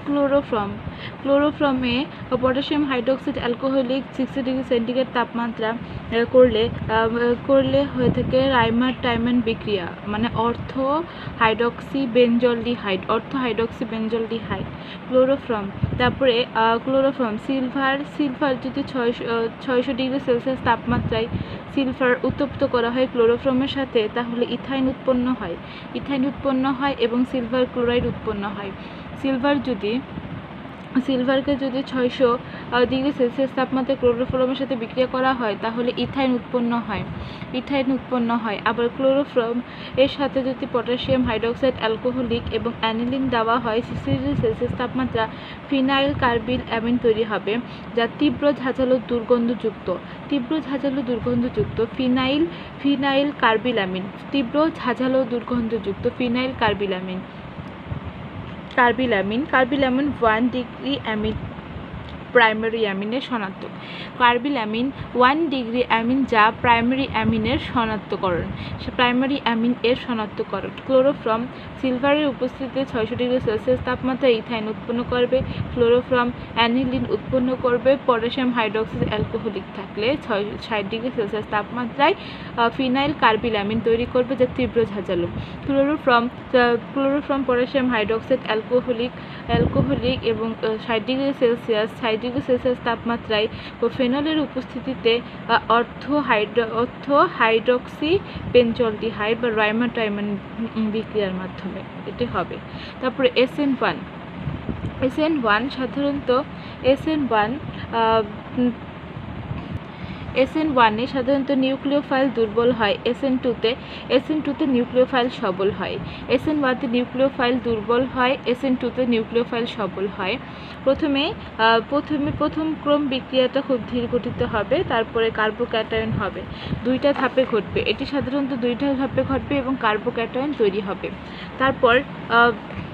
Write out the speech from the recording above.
Chloroform. ক্লোরোফর্মে potassium hydroxide alcoholic 60 degree centigrade তাপমাত্রা করলে হয়ে থাকে রাইমার টাইমান বিক্রিয়া, মানে অর্থ হাইড্রক্সি বেঞ্জলডিহাইড। ক্লোরোফর্ম। তারপরে ক্লোরোফর্ম সিলভার যদি 600 ডিগ্রি সেলসিয়াস তাপমাত্রায় সিলভার উত্তপ্ত করা হয় ক্লোরোফর্মের সাথে, তাহলে ইথাইন উৎপন্ন হয় এবং সিলভার ক্লোরাইড উৎপন্ন হয়। সিলভারকে যদি 600 ডিগ্রি সেলসিয়াস তাপমাত্রায় ক্লোরোফর্মের সাথে বিক্রিয়া করা হয়, তাহলে ইথাইন উৎপন্ন হয়। আবার ক্লোরোফর্ম এর সাথে যদি পটাশিয়াম হাইড্রোক্সাইড অ্যালকোহলিক এবং অ্যানিলিন দেওয়া হয়, 60 ডিগ্রি সেলসিয়াস তাপমাত্রা ফিনাইল কার্বিল অ্যামিন তৈরি হবে, যা তীব্র ঝাঁঝালো দুর্গন্ধযুক্ত phenyl carbyl amine. Carbyl amine 1 degree amine primary অ্যামিনের শনাক্তক। কার্বিল অ্যামিন 1 ডিগ্রি অ্যামিন, যা প্রাইমারি অ্যামিনের শনাক্তকরণ। ক্লোরোফর্ম সিলভারের উপস্থিতিতে 600 ডিগ্রি সেলসিয়াস তাপমাত্রায় ইথাইন উৎপন্ন করবে। ক্লোরোফর্ম অ্যানিলিন উৎপন্ন করবে। পটাশিয়াম হাইড্রোক্সাইড অ্যালকোহলিক থাকলে 60 ডিগ্রি সেলসিয়াস তাপমাত্রায় ফিনাইল কার্বিল অ্যামিন তৈরি করবে, যা তীব্র ঝাঁঝালো। ক্লোরোফর্ম পটাশিয়াম হাইড্রোক্সাইড অ্যালকোহলিক এবং 60 ডিগ্রি সেলসিয়াস তাপমাত্রায় ফেনলের উপস্থিতিতে অর্থ হাইড্রক্সি বেঞ্জলডিহাইড বা রাইমার টাইমান বিক্রিয়ার মাধ্যমে এটি হবে। তারপরে SN1 সাধারণত SN1 এ সাধারণত নিউক্লিওফাইল দুর্বল হয়। SN2 তে নিউক্লিওফাইল সবল হয়। SN1 তে নিউক্লিওফাইল দুর্বল হয়, SN2 তে নিউক্লিওফাইল সবল হয়। প্রথম ক্রম বিক্রিয়াটা খুব ধীর গতিতে হবে, তারপরে কার্বোক্যাটায়ন হবে। দুইটা ধাপে ঘটবে, এটি সাধারণত দুইটা ধাপে ঘটবে এবং কার্বোক্যাটায়ন তৈরি হবে। তারপর